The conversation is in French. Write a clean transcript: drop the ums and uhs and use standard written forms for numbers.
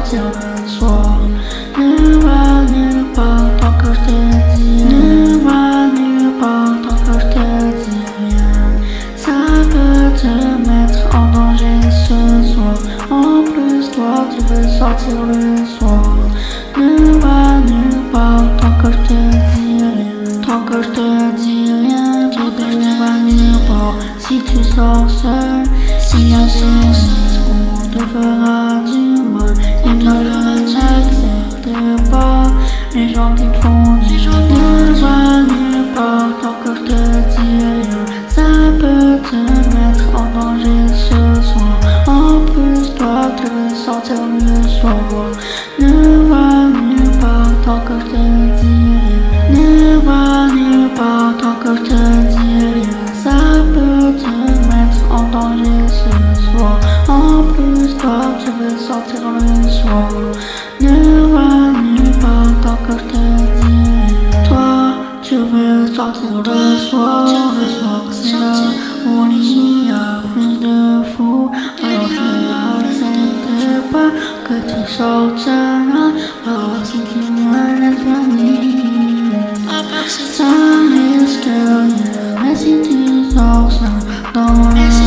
sortir le soir. Ne va nulle part tant que je te dis. Ne va nulle part tant que je te dis rien. Ça peut te mettre en danger ce soir. En plus toi tu veux sortir le soir. Ne va nulle part tant que je te dis rien. Tant que je te dis rien, bébé, ne va nulle part. Si tu sors seul, s'il y a des on te fera du mal. Et ne l'accepte pas. Les gens qui font du ne va nulle part tant que je te dis rien. Ça peut te mettre en danger ce soir. En plus toi tu veux sortir le soir. Ne va nulle part tant que je te dis rien. Ne va nulle part tant que je te dis rien. Ça peut te mettre en danger ce soir. En plus toi tu veux sortir le soir. Ne va nulle part tant que je te dis rien. Toi tu veux sortir le soir c'est là où il y a plus de fous. Alors je n'accepte pas que tu sortes là. Alors si tu me laisses venir, ça risque rien. Mais si tu sors seul dans la